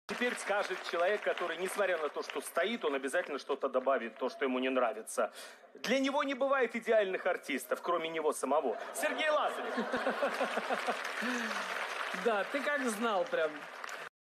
Теперь скажет человек, который, несмотря на то, что стоит, он обязательно что-то добавит, то, что ему не нравится. Для него не бывает идеальных артистов, кроме него самого. Сергей Лазарев. Да, ты как знал прям.